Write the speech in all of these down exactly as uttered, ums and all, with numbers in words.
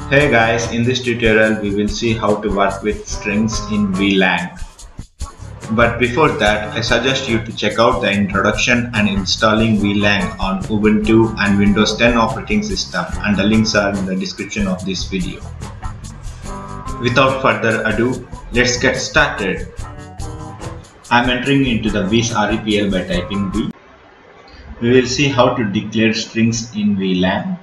Hey guys, in this tutorial we will see how to work with strings in V LAN. But before that, I suggest you to check out the introduction and installing V LAN on Ubuntu and Windows ten operating system, and the links are in the description of this video. Without further ado, let's get started. I'm entering into the V's R E P L by typing V. We will see how to declare strings in V LAN.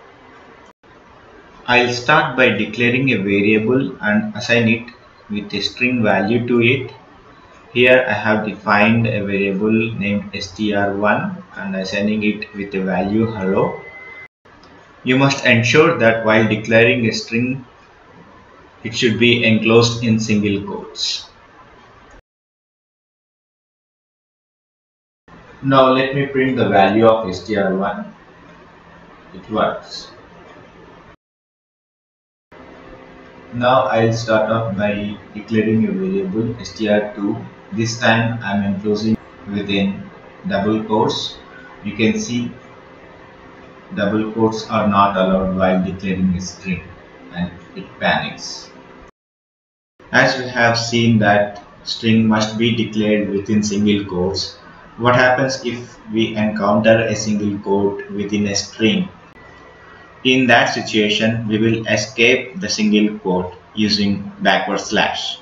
I'll start by declaring a variable and assign it with a string value to it. Here I have defined a variable named S T R one and assigning it with a value hello. You must ensure that while declaring a string, it should be enclosed in single quotes. Now let me print the value of S T R one. It works. Now I'll start off by declaring a variable S T R two. This time I'm enclosing within double quotes. You can see double quotes are not allowed while declaring a string and it panics. As we have seen that string must be declared within single quotes, what happens if we encounter a single quote within a string? In that situation, we will escape the single quote using backward slash.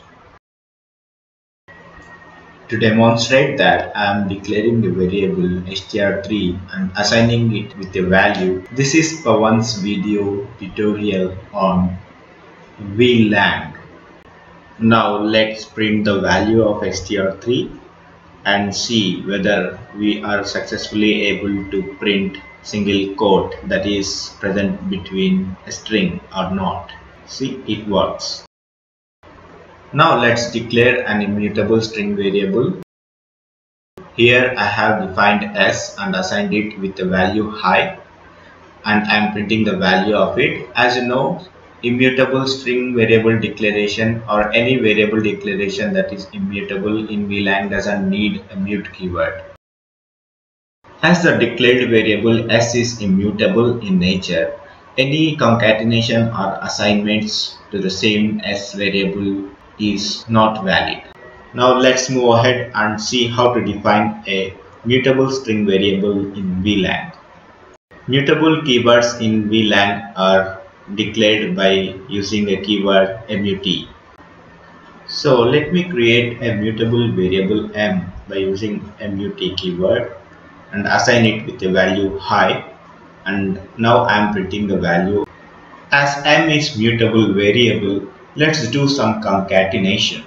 To demonstrate that I am declaring a variable S T R three and assigning it with a value, this is Pawan's video tutorial on V LAN. Now let's print the value of S T R three and see whether we are successfully able to print single quote that is present between a string or not. See, it works. Now let's declare an immutable string variable. Here I have defined S and assigned it with the value hi, and I am printing the value of it. As you know, immutable string variable declaration or any variable declaration that is immutable in V LAN doesn't need a mute keyword. As the declared variable S is immutable in nature, any concatenation or assignments to the same S variable is not valid. Now let's move ahead and see how to define a mutable string variable in V LAN. Mutable keywords in V LAN are declared by using a keyword mut. So let me create a mutable variable m by using mut keyword and assign it with the value hi, and now I am printing the value. As m is mutable variable, let's do some concatenation.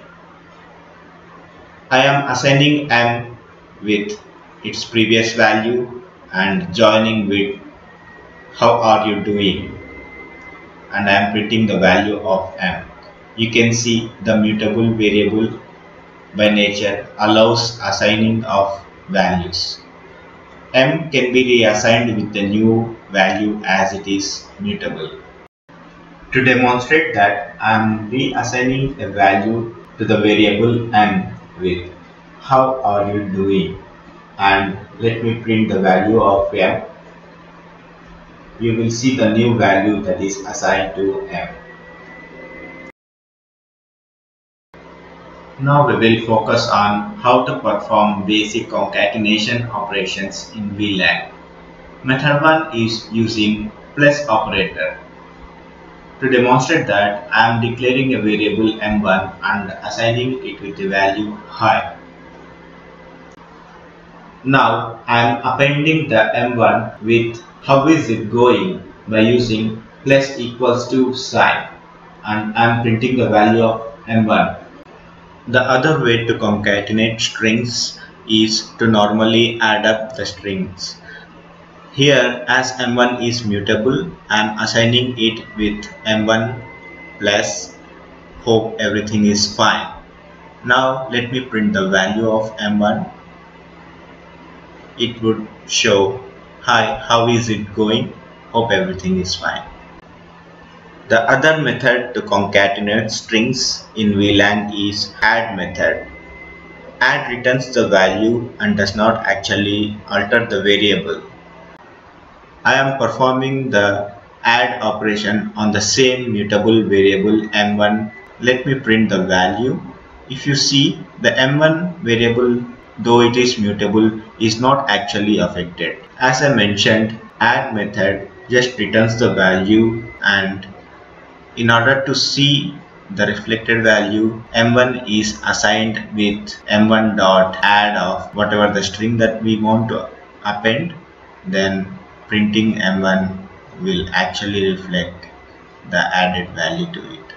I am assigning m with its previous value and joining with how are you doing, and I am printing the value of m. You can see the mutable variable by nature allows assigning of values. M can be reassigned with the new value as it is mutable. To demonstrate that, I am reassigning a value to the variable m with how are you doing, and let me print the value of m. You will see the new value that is assigned to m. Now we will focus on how to perform basic concatenation operations in V LAN. Method one is using plus operator. To demonstrate that, I am declaring a variable m one and assigning it with the value hi. Now I am appending the m one with how is it going by using plus equals to sign, and I am printing the value of m one. The other way to concatenate strings is to normally add up the strings. Here, as m one is mutable, I am assigning it with m one plus hope everything is fine. Now let me print the value of m one. It would show hi, how is it going? Hope everything is fine. The other method to concatenate strings in V LAN is add method. Add returns the value and does not actually alter the variable. I am performing the add operation on the same mutable variable m one. Let me print the value. If you see, the m one variable, though it is mutable, is not actually affected. As I mentioned, add method just returns the value, and in order to see the reflected value, m one is assigned with m one dot add of whatever the string that we want to append. Then printing m one will actually reflect the added value to it.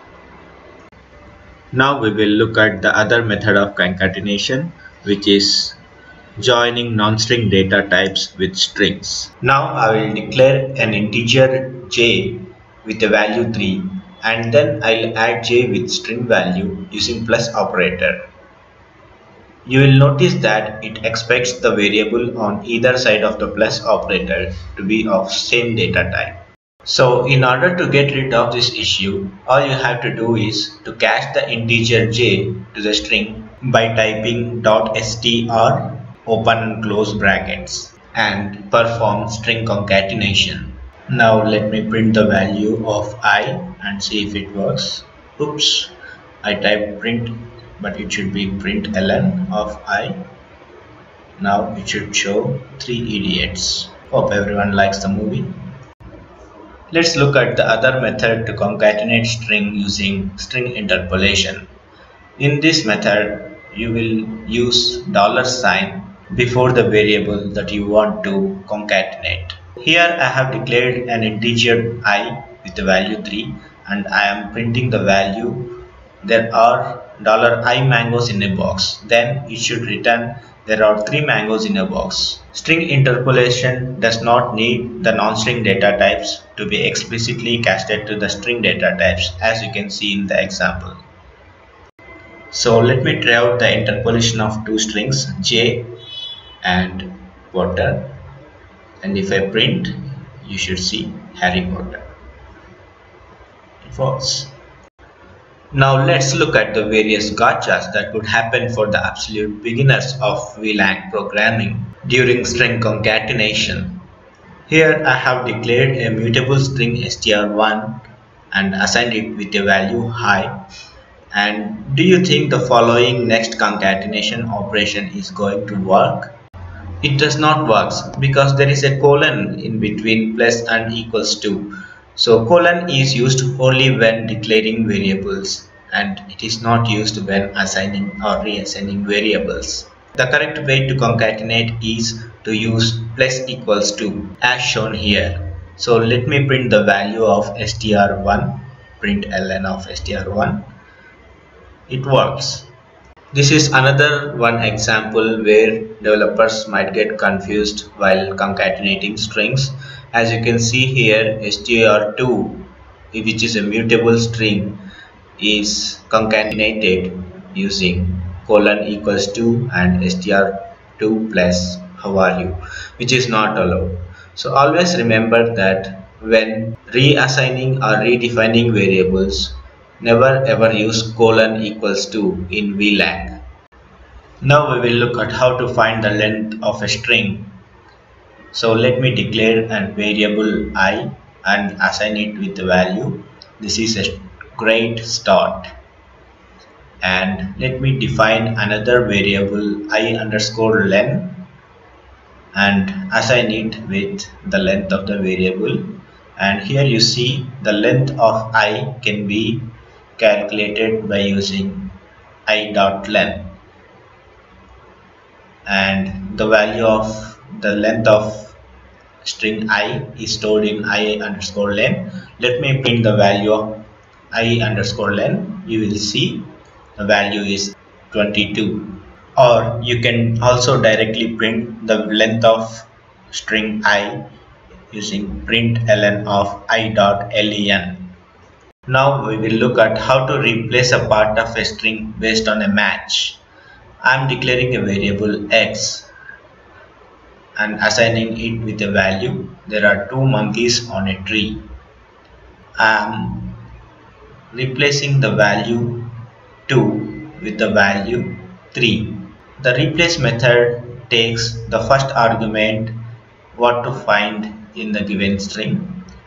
Now we will look at the other method of concatenation, which is joining non-string data types with strings. Now I will declare an integer j with a value three, and then I'll add j with string value using plus operator. You will notice that it expects the variable on either side of the plus operator to be of same data type. So in order to get rid of this issue, all you have to do is to cast the integer j to the string by typing .str open and close brackets and perform string concatenation. Now let me print the value of I and see if it works. Oops, I typed print, but it should be print ln of I. Now it should show three idiots. Hope everyone likes the movie. Let's look at the other method to concatenate string using string interpolation. In this method, you will use dollar sign before the variable that you want to concatenate. Here I have declared an integer I with the value three, and I am printing the value. There are $i mangoes in a box. Then it should return there are three mangoes in a box. String interpolation does not need the non-string data types to be explicitly casted to the string data types, as you can see in the example. So let me try out the interpolation of two strings, J and Potter, and if I print, you should see Harry Potter. It works. Now let's look at the various gotchas that could happen for the absolute beginners of V LAN programming during string concatenation. Here I have declared a mutable string str one and assigned it with a value high. And do you think the following next concatenation operation is going to work? It does not work because there is a colon in between plus and equals to. So colon is used only when declaring variables, and it is not used when assigning or reassigning variables. The correct way to concatenate is to use plus equals to as shown here. So let me print the value of str one, print ln of str one. It works. This is another one example where developers might get confused while concatenating strings. As you can see here, str two, which is a mutable string, is concatenated using colon equals to and str two plus how are you, which is not allowed. So always remember that when reassigning or redefining variables, never ever use colon equals to in V LAN. Now we will look at how to find the length of a string. So let me declare a variable I and assign it with the value. This is a great start. And let me define another variable I underscore len and assign it with the length of the variable. And here you see the length of I can be calculated by using I.len, and the value of the length of string I is stored in I underscore len. Let me print the value of I underscore len. You will see the value is twenty-two. Or you can also directly print the length of string I using print ln of I.len. Now we will look at how to replace a part of a string based on a match. I am declaring a variable x and assigning it with a value. There are two monkeys on a tree. I am replacing the value two with the value three. The replace method takes the first argument, what to find in the given string,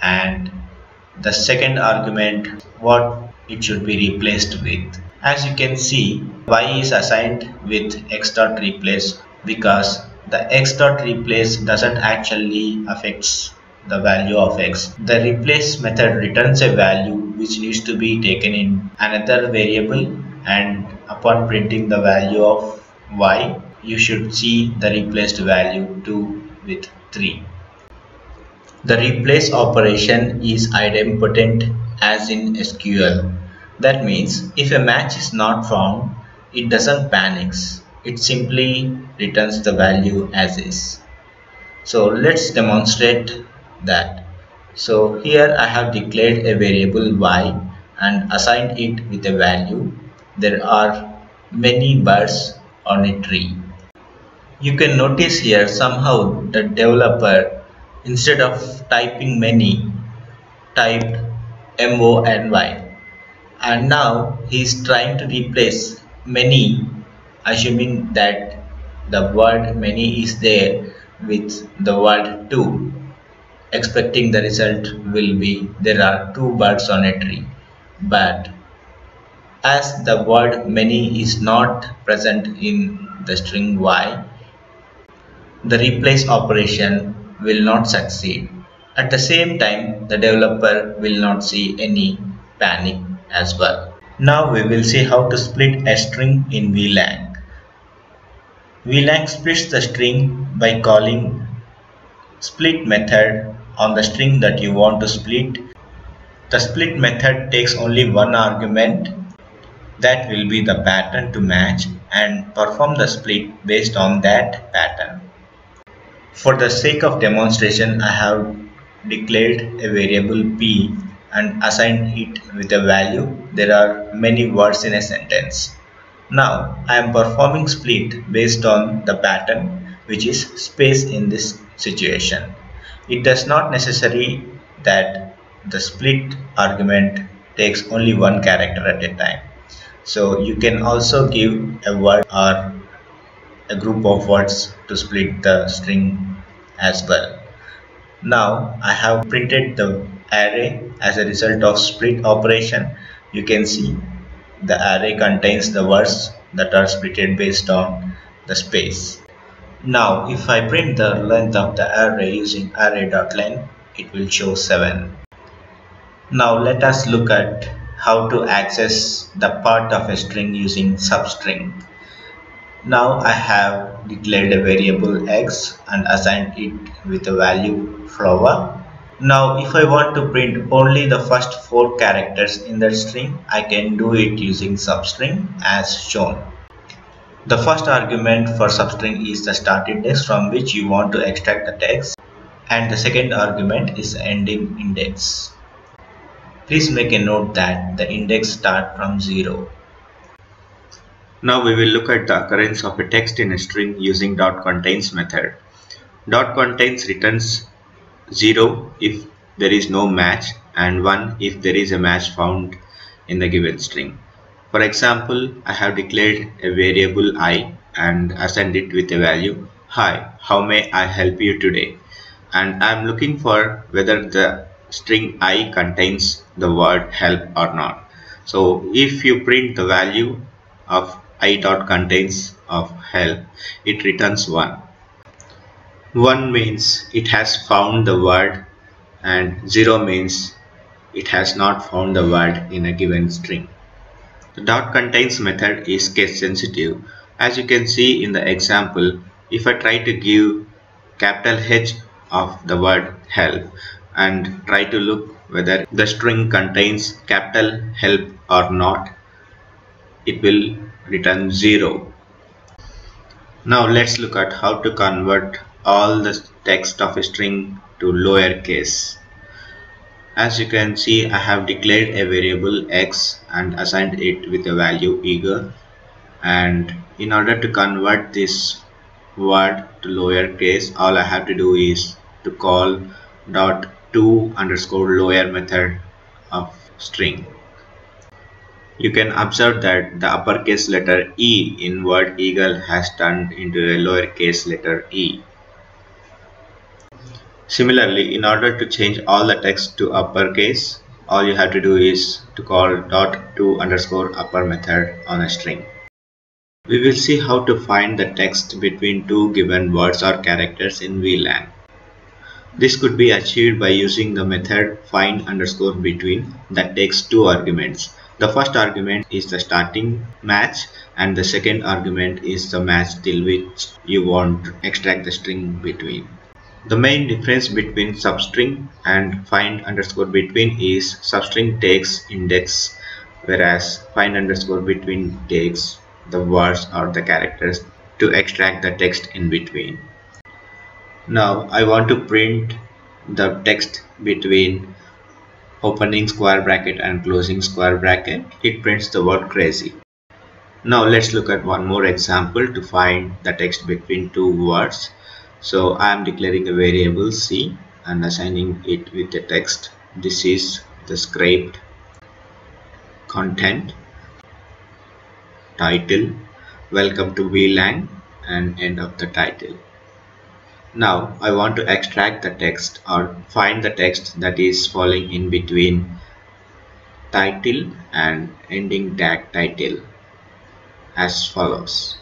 and the second argument what it should be replaced with. As you can see, y is assigned with x dot replace because the x dot replace doesn't actually affects the value of x. The replace method returns a value which needs to be taken in another variable, and upon printing the value of y, you should see the replaced value two with three. The replace operation is idempotent as in S Q L. That means if a match is not found, it doesn't panic. It simply returns the value as is. So let's demonstrate that. So here I have declared a variable y and assigned it with a value. There are many birds on a tree. You can notice here somehow the developer, instead of typing many, typed M O N Y, and now he is trying to replace many, assuming that the word many is there, with the word two, expecting the result will be there are two birds on a tree. But as the word many is not present in the string y, the replace operation will not succeed. At the same time, the developer will not see any panic as well. Now we will see how to split a string in V lang. V lang splits the string by calling split method on the string that you want to split. The split method takes only one argument, that will be the pattern to match, and perform the split based on that pattern. For the sake of demonstration, I have declared a variable p and assigned it with a value. There are many words in a sentence. Now I am performing split based on the pattern, which is space in this situation. It does not necessary that the split argument takes only one character at a time. So you can also give a word or a group of words to split the string as well. Now I have printed the array as a result of split operation. You can see the array contains the words that are splitted based on the space. Now if I print the length of the array using array.length, it will show seven. Now let us look at how to access the part of a string using substring. Now I have declared a variable x and assigned it with a value flower. Now if I want to print only the first four characters in that string, I can do it using substring as shown. The first argument for substring is the start index from which you want to extract the text, and the second argument is the ending index. Please make a note that the index starts from zero. Now we will look at the occurrence of a text in a string using dot contains method. Dot contains returns zero if there is no match and one if there is a match found in the given string. For example, I have declared a variable I and assigned it with a value hi, how may I help you today, and I am looking for whether the string I contains the word help or not. So if you print the value of I dot contains of help, it returns one. one means it has found the word and zero means it has not found the word in a given string. The dot contains method is case sensitive. As you can see in the example, if I try to give capital H of the word help and try to look whether the string contains capital help or not, it will return zero. Now let's look at how to convert all the text of a string to lowercase. As you can see, I have declared a variable x and assigned it with a value eager, and in order to convert this word to lowercase, all I have to do is to call dot to underscore lower method of string. You can observe that the uppercase letter E in word eagle has turned into a lowercase letter e. Similarly, in order to change all the text to uppercase, all you have to do is to call dot to underscore upper method on a string. We will see how to find the text between two given words or characters in V LAN. This could be achieved by using the method find underscore between that takes two arguments. The first argument is the starting match and the second argument is the match till which you want to extract the string between. The main difference between substring and find underscore between is substring takes index, whereas find underscore between takes the words or the characters to extract the text in between. Now I want to print the text between opening square bracket and closing square bracket. It prints the word crazy. Now let's look at one more example to find the text between two words. So I am declaring a variable C and assigning it with the text. This is the scraped content, title, welcome to V LAN, and end of the title. Now I want to extract the text or find the text that is falling in between title and ending tag title as follows.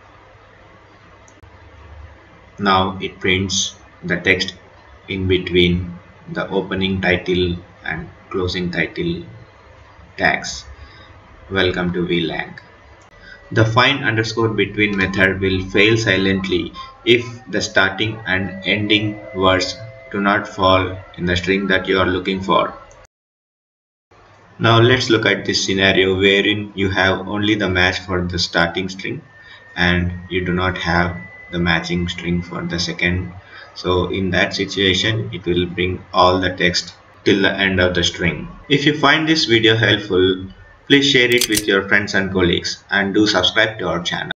Now it prints the text in between the opening title and closing title tags. Welcome to V LAN. The find underscore between method will fail silently if the starting and ending words do not fall in the string that you are looking for. Now let's look at this scenario wherein you have only the match for the starting string and you do not have the matching string for the second. So in that situation it will bring all the text till the end of the string. If you find this video helpful, please share it with your friends and colleagues and do subscribe to our channel.